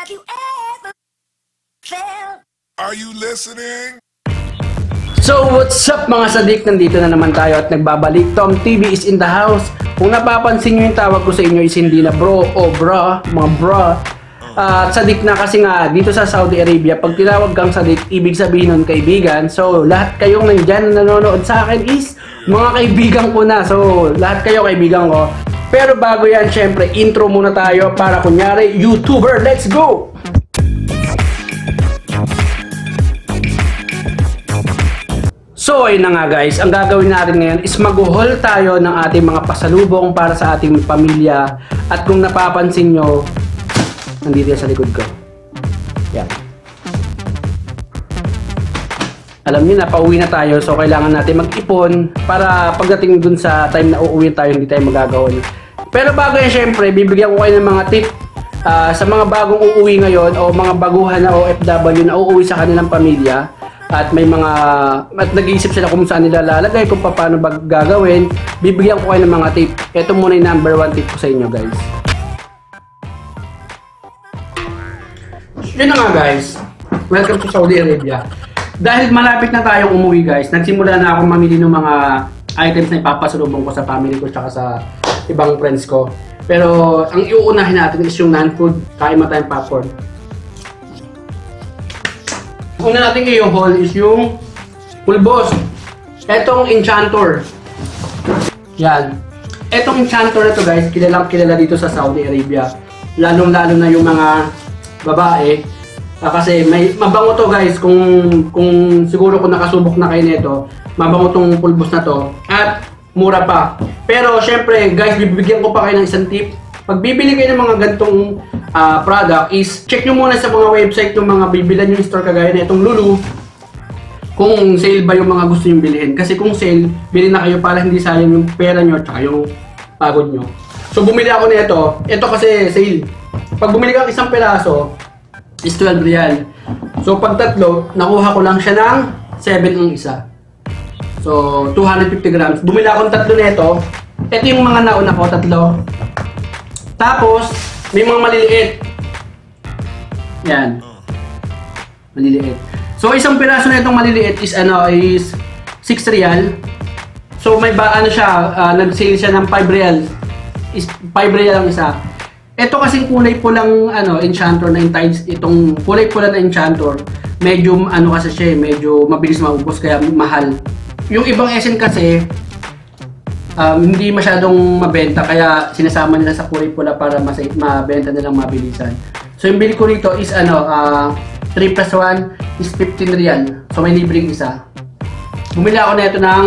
Have you ever felt? Are you listening? So what's up mga sadik, nandito na naman tayo at nagbabalik. Tom TV is in the house. Kung napapansin nyo yung tawag ko sa inyo is hindi na bro o bra, mga bra. At sadik na kasi nga dito sa Saudi Arabia, pag tinawag kang sadik, ibig sabihin nun kaibigan. So lahat kayong nandyan nanonood sa akin is mga kaibigan ko na. So lahat kayo kaibigan ko. Pero bago yan, syempre intro muna tayo para kunyari YouTuber. Let's go! So ayun na nga guys, ang gagawin natin ngayon is mag-haul tayo ng ating mga pasalubong para sa ating pamilya. At kung napapansin nyo, nandito yan sa likod ko. Yan. Alam niyo na, pauwi na tayo, so kailangan natin mag-ipon para pagdating dun sa time na uuwi tayo, hindi tayo magagawin. Pero bago yan, syempre, bibigyan ko kayo ng mga tip sa mga bagong uuwi ngayon o mga baguhan na OFW na uuwi sa kanilang pamilya. At may mga, at nag-iisip sila kung saan nila lalagay, kung paano ba gagawin. Bibigyan ko kayo ng mga tip. Ito muna yung number 1 tip ko sa inyo guys. Yun na nga guys, welcome to Saudi Arabia. Dahil malapit na tayong umuwi guys, nagsimula na akong mamili ng mga items na ipapasalubong ko sa family ko tsaka sa ibang friends ko. Pero ang iuunahin natin is yung non-food, kain mo tayong popcorn. Una natin yung haul is yung pulbos. Etong Enchantor. Yan. Etong Enchantor na to guys, kilalang kilala dito sa Saudi Arabia. Lalong-lalo na yung mga babae. Kasi may mabango to guys, kung siguro kung nakasubok na kayo nito, mabango tong pulbos na to. At mura pa. Pero syempre guys, bibigyan ko pa kayo ng isang tip. Pag bibili kayo ng mga gantong product is check nyo muna sa mga website yung mga bibilan yung store kagaya na itong Lulu kung sale ba yung mga gusto nyo bilhin. Kasi kung sale, bilhin na kayo para hindi sayang yung pera nyo at yung pagod nyo. So bumili ako nito. Ito kasi sale. Pag bumili ka ng isang peraso is 12 riyal. So pag tatlo, nakuha ko lang siya ng 7 ang isa. So 250 grams. Bumili ako ng tatlo nito. Ito yung mga nauna ko, tatlo. Tapos, may mga maliliit. Yan. Maliliit. So, isang piraso na itong maliliit is, is 6 riyal. So, may ba, siya, nag-sale siya ng 5 riyal. Is 5 riyal ang isa. Ito kasing kulay pulang, Enchantor na itong kulay pula na Enchantor. Medyo, kasi siya, medyo mabilis maubos, kaya mahal. Yung ibang Essen kasi, hindi masyadong mabenta kaya sinasama nila sa kulay pula para mabenta nilang mabilisan. So yung bili ko rito is 3 plus 1 is 15 riyal. So may libreng isa. Bumili ako na ito ng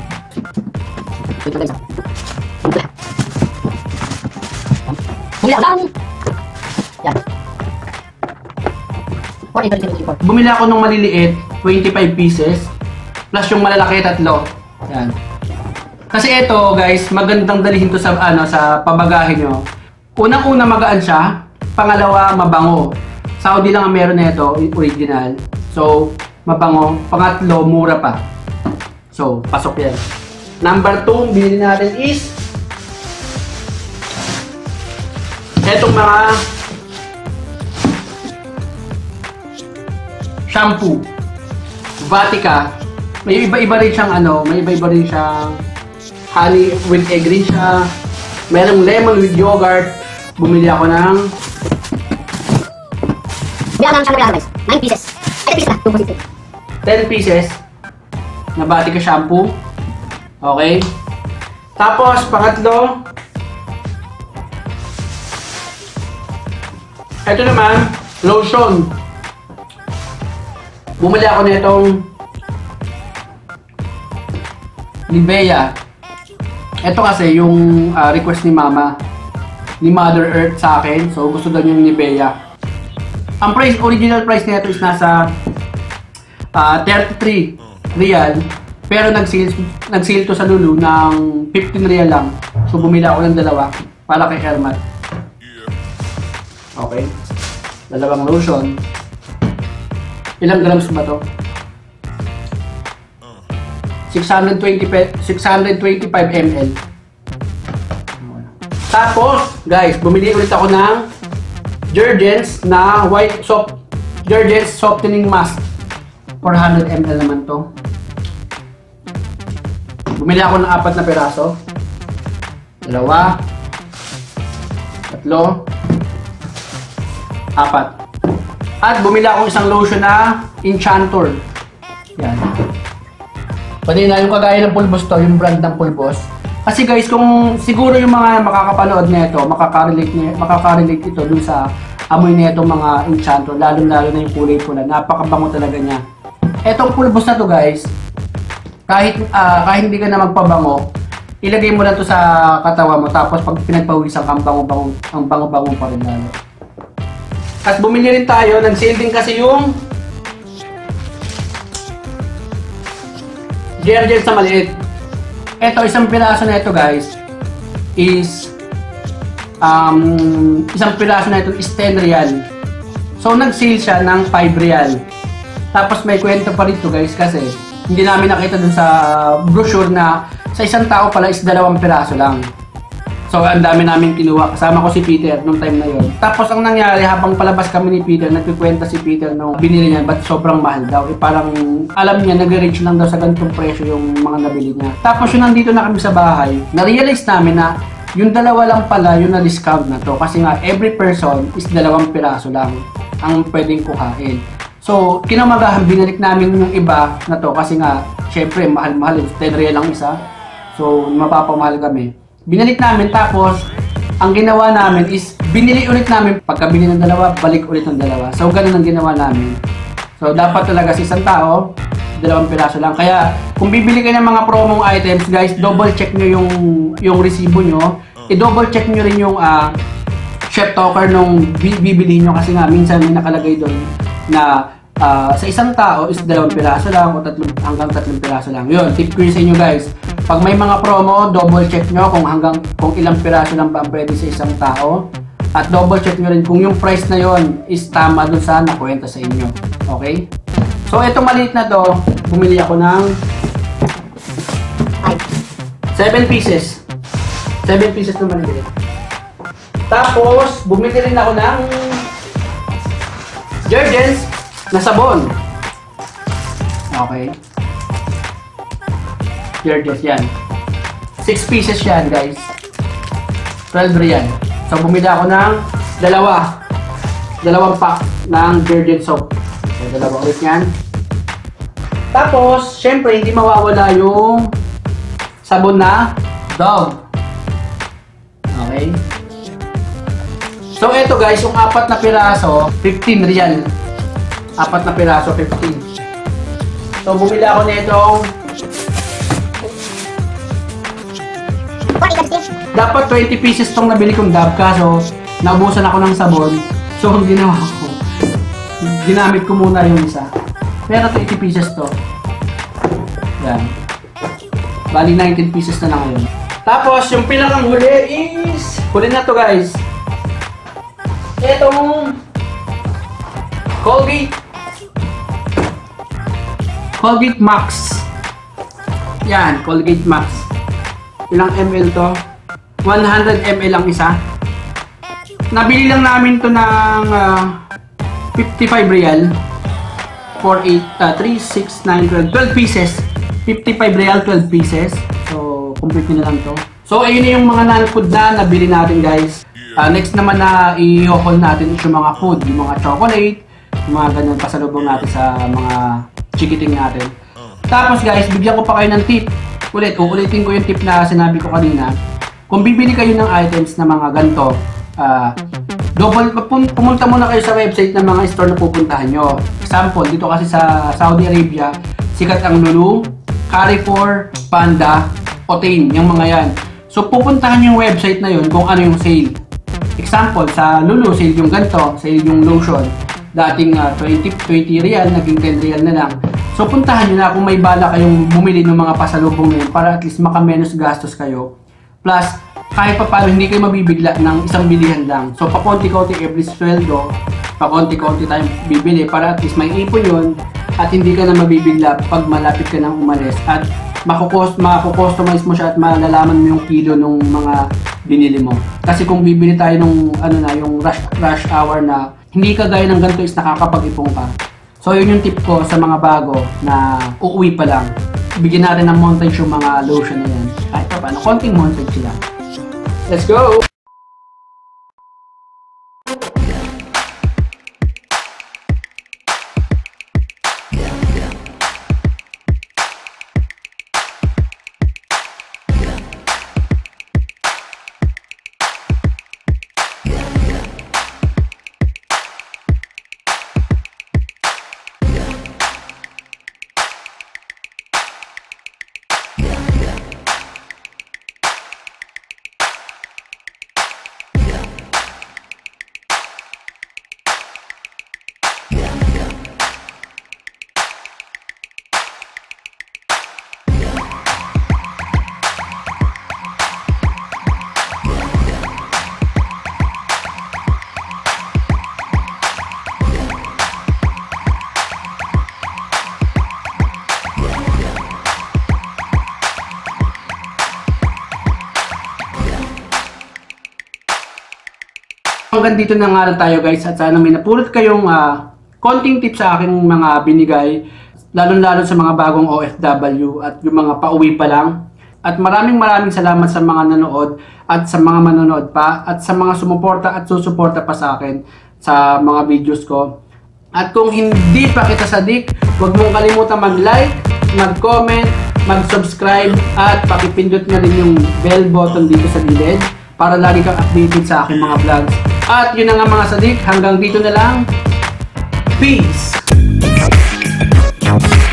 Bumili ako ng maliliit 25 pieces plus yung malalaki 3. Yan. Kasi ito guys, magandang dalhin to sa sa pabagahe nyo. Unang-una magaan siya, pangalawa mabango. Saudi lang ang meron nito, original. So, mabango. Pangatlo, mura pa. So, pasok yan. Number 2, bilhin natin is etong mga shampoo. Vatica. May iba-iba rin siyang may iba-iba rin siyang honey with egg rin siya. Merong lemon with yogurt. Bumili ako ng guys. 9 pieces. 10 pieces na. 10 pieces na Vatica shampoo. Okay. Tapos, pangatlo, ito naman, lotion. Bumili ako nitong Nivea. Ito kasi yung request ni Mama, ni Mother Earth sa akin. So gusto daw yung Nivea. Ang price, original price nito is nasa 33 riyal. Pero nag-sale to sa Lulu ng 15 riyal lang. So bumili ako ng dalawa para kay Hermat. Okay. Dalawang lotion. Ilang grams ba to? 625 ml. Tapos, guys, bumili ulit ako ng Jergens na white soft, Jergens softening mask. 400 ml naman to. Bumili ako ng 4 na piraso. 2, 3, 4. At bumili akong isang lotion na Enchantor. Yan. Pwede na yung kagaya ng pulbos to, yung brand ng pulbos. Kasi guys, kung siguro yung mga makakapanood nito, makaka-relate ito dun sa amoy nito mga Enchantor, lalo-lalo na yung kulay pula. Napakabango talaga niya. Etong pulbos na to guys, kahit hindi ka na magpabango, ilagay mo lang to sa katawan mo, tapos pag pinagpawisan ka, ang bango-bango pa rin lalo. At bumili rin tayo, nag-sale din kasi yung Jergens na maliit. Ito, isang piraso na ito guys, is isang piraso na ito is 10 real. So nag-sale siya ng 5 real. Tapos may kwento pa rito guys kasi hindi namin nakita dun sa brochure na sa isang tao pala is 2 piraso lang. So ang dami namin kinuha. Kasama ko si Peter nung time na yon. Tapos ang nangyari habang palabas kami ni Peter, nagkikwenta si Peter nung binili niya but sobrang mahal daw. Parang alam niya nag-reach lang daw sa ganitong presyo yung mga nabili niya. Tapos yung nandito na kami sa bahay, na-realize namin na yung 2 lang pala yung na-discount na to. Kasi nga every person is 2 piraso lang ang pwedeng kuhain. So kinamagahan binalik namin yung iba na to kasi nga syempre mahal-mahal. 10 real lang isa. So mapapamahal kami. Binalik namin tapos ang ginawa namin is binili ulit namin. Pagkabili ng 2, balik ulit ng 2. So ganun ang ginawa namin. So dapat talaga sa isang tao 2 piraso lang. Kaya kung bibili kayo ng mga promong items guys, double check nyo yung resibo nyo. I-double check nyo rin yung chef talker nung bibili nyo kasi nga minsan may nakalagay doon na sa isang tao is 2 piraso lang o hanggang 3 piraso lang. Yun, tip ko yun sa inyo guys. Pag may mga promo, double check nyo kung ilang piraso lang ba ang pwede sa isang tao. At double check nyo rin kung yung price na yon is tama dun sa nakwenta sa inyo. Okay? So itong maliit na to, bumili ako ng 7 pieces. 7 pieces na maliit. Tapos, bumili rin ako ng Jergens na sabon. Okay. Jergens yan. 6 pieces yan guys. 12 real. So bumili ako ng 2 pack ng Jergens soap. So 2 ulit yan. Tapos, syempre hindi mawawala yung sabon na Dove. Okay. So eto guys, yung 4 na piraso, 15 real. 4 na piraso, 15. So bumili ako nitong dapat 20 pieces tong nabili kong Dove kaso naubusan ako ng sabon. So ang ginawa ko, ginamit ko muna yung isa. Pero 20 pieces to. Yan. Bali 19 pieces na lang ngayon. Tapos yung pinakang huli is huli na to guys. Etong Colgate Max. Yan, Colgate Max. Ilang ml to? 100 ml ang isa. Nabili lang namin to ng 55 real. 4, 8, 3, 6, 9, 12. 12 pieces. 55 real, 12 pieces. So, complete na lang to. So, ayun na yung mga non-food na nabili natin guys. Next naman na i-haul natin is yung mga food. Yung mga chocolate. Yung mga ganyan pasalubong natin sa mga chikiting natin. Tapos guys, bigyan ko pa kayo ng tip. Uulitin ko yung tip na sinabi ko kanina. Kung bibili kayo ng items na mga ganito, pumunta muna kayo sa website ng mga store na pupuntahan nyo. Example, dito kasi sa Saudi Arabia, sikat ang Lulu, Carrefour, Panda, Otain, yung mga yan. So pupuntahan nyo yung website na yun kung ano yung sale. Example, sa Lulu, sale yung ganito, sale yung lotion. Dating 20 real, naging 10 real na lang. So puntahan nyo na kung may bala kayong bumili ng mga pasalubong na yun para at least maka-menos gastos kayo. Plus, kahit pa paano hindi kayo mabibigla ng isang bilihan lang. So pakonti-konti every sweldo, pakonti-konti tayong bibili para at least may ipon yun at hindi ka na mabibigla pag malapit ka nang umalis. At mako-customize mo siya at malalaman mo yung kilo ng mga binili mo. Kasi kung bibili tayo nung ano na, yung rush hour na hindi kagaya ng ganito is nakakapag-ipon ka. So yun yung tip ko sa mga bago na uuwi pa lang. Bigyan natin ng montage yung mga lotion na yan. Kahit pa paano, konting montage sila. Let's go! Hanggang dito na nga lang tayo guys at sana may napulot kayong konting tips sa aking mga binigay lalo-lalo sa mga bagong OFW at yung mga pauwi pa lang. At maraming salamat sa mga nanood at sa mga manonood pa at sa mga sumuporta at susuporta pa sa akin sa mga videos ko. At kung hindi pa kita sadik, huwag mong kalimutan mag-like, mag-comment, mag-subscribe at pakipindot na rin yung bell button dito sa gilid para lagi kang updated sa aking mga vlogs. At yun na nga mga sadik, hanggang dito na lang. Peace!